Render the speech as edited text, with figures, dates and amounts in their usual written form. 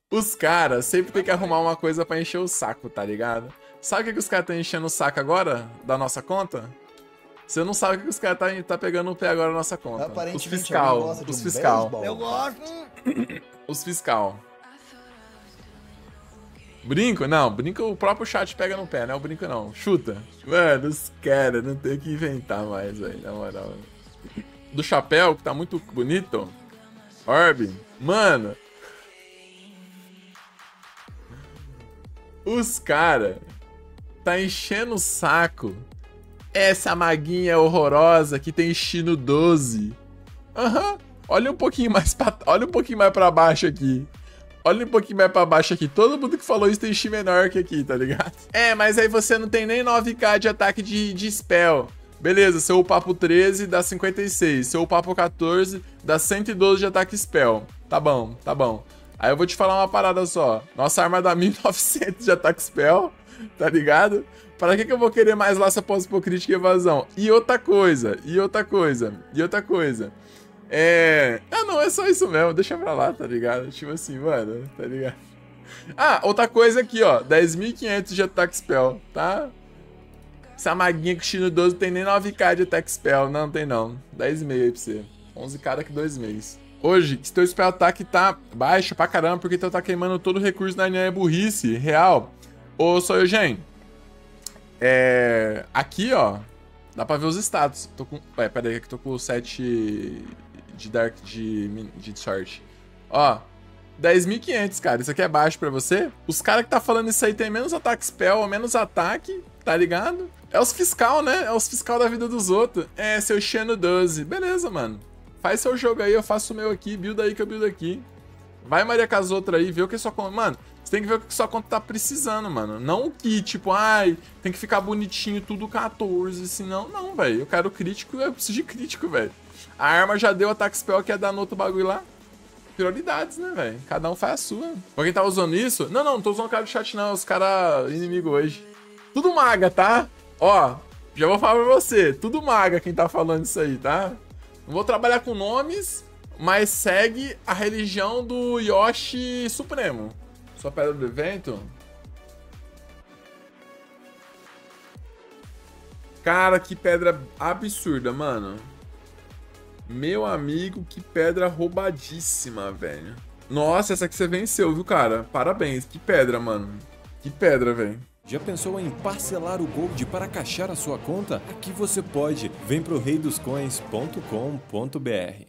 Os caras sempre tem que arrumar uma coisa pra encher o saco, tá ligado? Sabe o que os caras estão enchendo o saco agora da nossa conta? Você não sabe o que os caras tá pegando o pé agora na nossa conta. Os Aparentemente alguém fiscal, gosta de os um fiscal, beisebol. Eu gosto. os fiscal. Brinco? Não, brinco o próprio chat pega no pé, não é o brinco não. Chuta. Mano, os caras não tem o que inventar mais, velho, na moral. Do chapéu, que tá muito bonito. Orb. Mano. Os caras tá enchendo o saco. Essa maguinha horrorosa que tem Shino 12. Aham. Olha um pouquinho mais pra baixo aqui. Olha um pouquinho mais pra baixo aqui. Todo mundo que falou isso tem X menor que aqui, tá ligado? É, mas aí você não tem nem 9k de ataque de spell. Beleza, seu papo 13 dá 56. Seu papo 14 dá 112 de ataque spell. Tá bom, tá bom. Aí eu vou te falar uma parada só. Nossa arma dá 1900 de ataque spell, tá ligado? Para que eu vou querer mais laça pós-pô crítica e evasão? E outra coisa. Ah, não, é só isso mesmo. Deixa pra lá, tá ligado? Tipo assim, mano, tá ligado? Ah, outra coisa aqui, ó. 10.500 de ataque spell, tá? Essa maguinha com Shino 12 tem nem 9k de attack spell. Não, tem não. 10,5 aí pra você. 11k daqui 2 meses. Hoje, se teu spell ataque tá baixo pra caramba, porque tu tá queimando todo o recurso na linha burrice real. Ô, sou Eugen. Aqui, ó. Dá pra ver os status. Tô com... Ué, pera aí, que tô com 7 de Dark de sorte. Ó. 10.500, cara. Isso aqui é baixo pra você? Os caras que tá falando isso aí tem menos ataque spell, menos ataque, tá ligado? É os fiscal, né? É os fiscal da vida dos outros. É, seu Shino 12. Beleza, mano. Faz seu jogo aí, eu faço o meu aqui. Build aí que eu build aqui. Vai Maria com as outras aí, vê o que sua conta... Mano, você tem que ver o que sua conta tá precisando, mano. Não o que, tipo, ai, tem que ficar bonitinho tudo 14, senão... Não, velho. Eu quero crítico, eu preciso de crítico, velho. A arma já deu ataque spell, quer dar no outro bagulho lá. Prioridades, né, velho? Cada um faz a sua. Pra quem tá usando isso... Não tô usando o cara do chat, não. Os caras inimigos hoje. Tudo maga, tá? Ó, já vou falar pra você. Tudo maga quem tá falando isso aí, tá? Não vou trabalhar com nomes, mas segue a religião do Yoshi Supremo. Sua pedra do evento? Cara, que pedra absurda, mano. Meu amigo, que pedra roubadíssima, velho. Nossa, essa aqui você venceu, viu, cara? Parabéns. Que pedra, mano. Que pedra, velho. Já pensou em parcelar o Gold para caixar a sua conta? Aqui você pode. Vem pro reidoscoins.com.br.